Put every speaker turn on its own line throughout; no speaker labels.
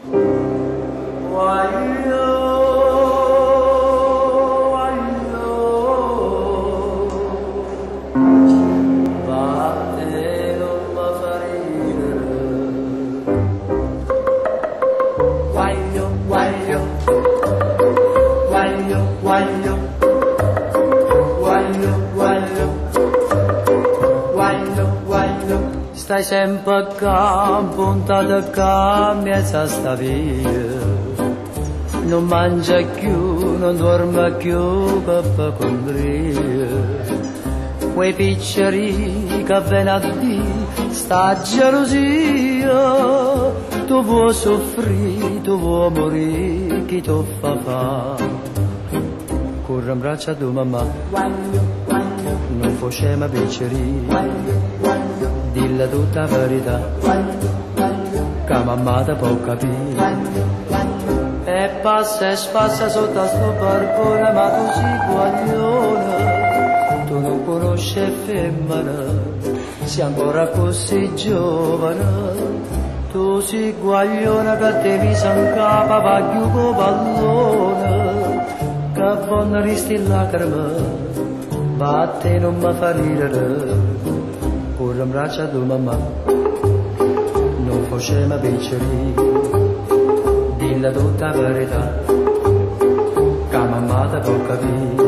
Stai sempre a campo, puntato a campo, mezza sta via. Non mangia più, non dorme più, papà condria. Quei picceri che vengono a dire, sta gelosia. Tu vuoi soffrire, tu vuoi morire, chi ti fa fare? Corre in braccio a tua mamma, non facciamo picceri. Dilla tutta la verità, che mamma te può capire. E passa e spassa sotto a sto barcone, ma tu sei guaglione, tu non conosci femmina, sei ancora così giovane. Tu sei guaglione che te mi san capa, va più con pallone, che buona risti lacrime, batte non mi fa ridere. Corre in braccio a tua mamma, non facciamo picceri, dilla tutta la verità, che mamma te può capire.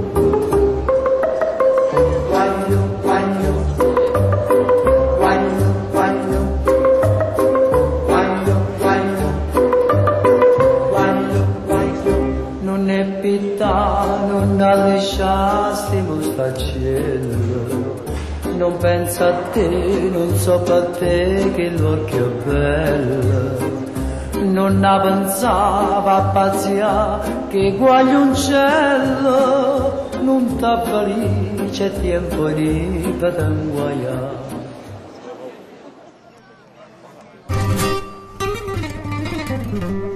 Guaglio, guaglio, guaglio, guaglio, guaglio, guaglio, guaglio, guaglio. Non è pietà, non lasciasti mostaccello. Non pensa a te, non so per te che l'occhio è bello. Non ne pensava a pazzia che guaglioncello. Non t'avvalì, c'è tempo di per t'inguaiare.